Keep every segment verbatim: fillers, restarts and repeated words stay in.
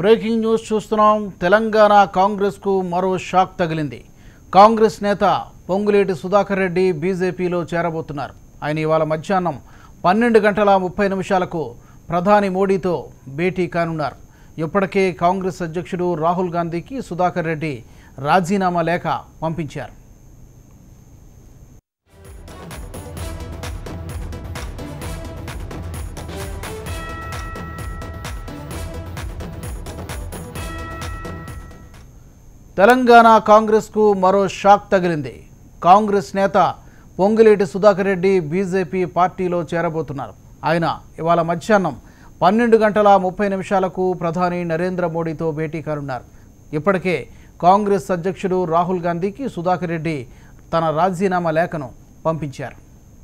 Breaking news చూస్తున్నాం. తెలంగాణ కాంగ్రెస్ కు మరో షాక్ తగిలింది. కాంగ్రెస్ నేత పొంగులేటి సుధాకర్ రెడ్డి బీజేపీలో చేరబోతున్నారు. ఆయన ఇవాళ మధ్యాహ్నం పన్నెండు గంటల ముప్పై నిమిషాలకు ప్రధాని మోడీతో భేటీ కానున్నారు. ఇప్పటికే కాంగ్రెస్ అధ్యక్షుడు రాహుల్ గాంధీకి సుధాకర్ రెడ్డి రాజీనామా లేఖ పంపించారు. తెలంగాణ కాంగ్రెస్ కు మరో షాక్ తగిలింది. కాంగ్రెస్ నేత పొంగులేటి సుధాకర్ రెడ్డి బీజేపీ పార్టీలో చేరబోతున్నారు. ఆయన ఇవాళ మధ్యాహ్నం పన్నెండు గంటల ముప్పై నిమిషాలకు ప్రధాని నరేంద్ర మోడీతో భేటీ కానున్నారు. ఇప్పటికే కాంగ్రెస్ అధ్యక్షుడు రాహుల్ గాంధీకి సుధాకర్ రెడ్డి తన రాజీనామా లేఖను పంపించారు.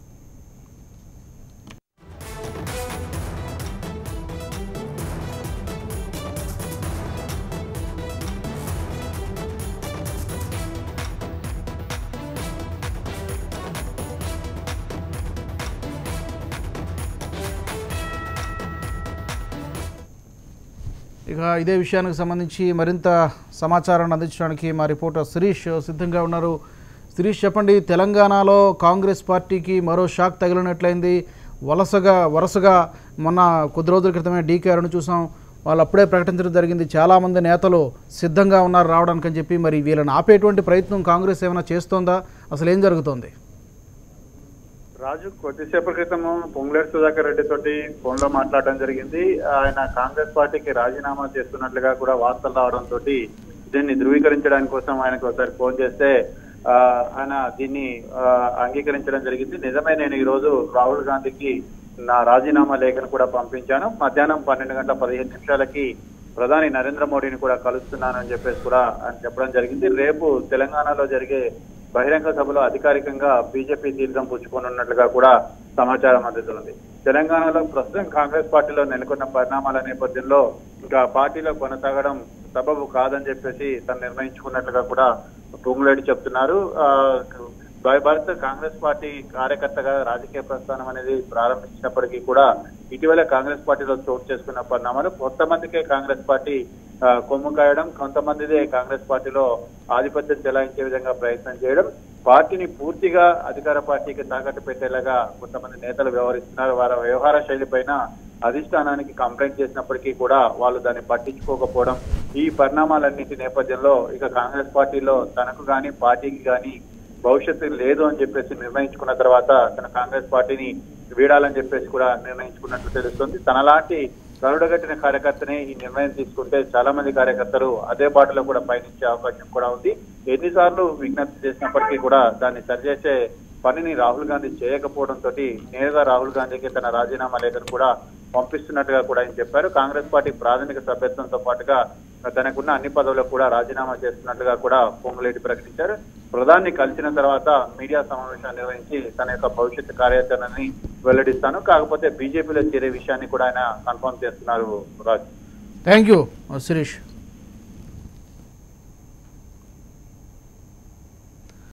ఇక ఇదే విషయానికి సంబంధించి మరింత సమాచారాన్ని అందించడానికి మా రిపోర్టర్ శిరీష్ సిద్ధంగా ఉన్నారు. శిరీష్, చెప్పండి, తెలంగాణలో కాంగ్రెస్ పార్టీకి మరో షాక్ తగిలినట్లయింది. వలసగా వరుసగా మొన్న కొద్ది రోజుల క్రితమే డీకేఆర్ను చూసాం. వాళ్ళు అప్పుడే ప్రకటించడం జరిగింది. చాలామంది నేతలు సిద్ధంగా ఉన్నారు రావడానికి అని చెప్పి. మరి వీళ్ళని ఆపేటువంటి ప్రయత్నం కాంగ్రెస్ ఏమైనా చేస్తోందా? అసలు ఏం జరుగుతోంది? రాజు, కొద్దిసేపటి క్రితము పొంగులేటి సుధాకర్ రెడ్డి తోటి ఫోన్ లో మాట్లాడడం జరిగింది. ఆయన కాంగ్రెస్ పార్టీకి రాజీనామా చేస్తున్నట్లుగా కూడా వార్తలు రావడంతో దీన్ని ధృవీకరించడానికి కోసం ఆయనకు ఒకసారి ఫోన్ చేస్తే ఆయన దీన్ని అంగీకరించడం జరిగింది. నిజమే, నేను ఈ రోజు రాహుల్ గాంధీకి నా రాజీనామా లేఖను కూడా పంపించాను. మధ్యాహ్నం పన్నెండు గంటల పదిహేను నిమిషాలకి ప్రధాని నరేంద్ర మోడీని కూడా కలుస్తున్నానని చెప్పేసి కూడా ఆయన చెప్పడం జరిగింది. రేపు తెలంగాణలో జరిగే బహిరంగ సభలో అధికారికంగా బీజేపీ తీర్థం పుచ్చుకోనున్నట్లుగా కూడా సమాచారం అందుతున్నది. తెలంగాణలో ప్రస్తుతం కాంగ్రెస్ పార్టీలో నెలకొన్న పరిణామాల నేపథ్యంలో ఇంకా పార్టీలో కొనసాగడం సబబు కాదని చెప్పేసి తను నిర్ణయించుకున్నట్లుగా కూడా పొంగులేటి చెప్తున్నారు. భరత్ కాంగ్రెస్ పార్టీ కార్యకర్తగా రాజకీయ ప్రస్థానం అనేది ప్రారంభించినప్పటికీ కూడా ఇటీవల కాంగ్రెస్ పార్టీలో చోటు చేసుకున్న పరిణామాలు కొంతమందికే కాంగ్రెస్ పార్టీ కొమ్ము కాయడం, కొంతమందిదే కాంగ్రెస్ పార్టీలో ఆధిపత్యం చెలాయించే విధంగా ప్రయత్నం చేయడం, పార్టీని పూర్తిగా అధికార పార్టీకి తాకట్టు పెట్టేలాగా కొంతమంది నేతలు వ్యవహరిస్తున్నారు. వారి వ్యవహార శైలి పైన అధిష్టానానికి కంప్లైంట్ చేసినప్పటికీ కూడా వాళ్ళు దాన్ని పట్టించుకోకపోవడం, ఈ పరిణామాలన్నింటి నేపథ్యంలో ఇక కాంగ్రెస్ పార్టీలో తనకు గాని పార్టీకి గాని భవిష్యత్తు లేదు అని చెప్పేసి నిర్ణయించుకున్న తర్వాత తన కాంగ్రెస్ పార్టీని వీడాలని చెప్పేసి కూడా నిర్ణయించుకున్నట్లు తెలుస్తుంది. తనలాంటి గరుడగట్టిన కార్యకర్తనే ఈ నిర్ణయం తీసుకుంటే చాలా మంది కార్యకర్తలు అదే బాటలో కూడా పయనించే అవకాశం కూడా ఉంది. ఎన్నిసార్లు విజ్ఞప్తి చేసినప్పటికీ కూడా దాన్ని సరిచేసే పనిని రాహుల్ గాంధీ చేయకపోవడంతో నేరుగా రాహుల్ గాంధీకి తన రాజీనామా లేఖను కూడా పంపిస్తున్నట్టుగా కూడా ఆయన చెప్పారు. కాంగ్రెస్ పార్టీ ప్రాథమిక సభ్యత్వంతో పాటుగా తనకున్న అన్ని పదవులకు కూడా రాజీనామా చేస్తున్నట్లుగా కూడా పొంగులేటి ప్రకటించారు. ప్రధాని కలిసిన తర్వాత మీడియా సమావేశాన్ని నిర్వహించి తన యొక్క భవిష్యత్తు కార్యాచరణని వెల్లడిస్తాను, కాకపోతే బీజేపీలో చేరే విషయాన్ని కూడా ఆయన కన్ఫర్మ్ చేస్తున్నారు. Raju, thank you Sirish.